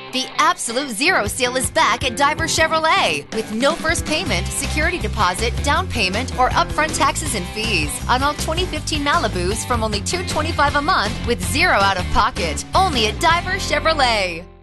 The Absolute Zero Sale is back at Diver Chevrolet with no first payment, security deposit, down payment, or upfront taxes and fees on all 2015 Malibus from only $225 a month with zero out of pocket. Only at Diver Chevrolet.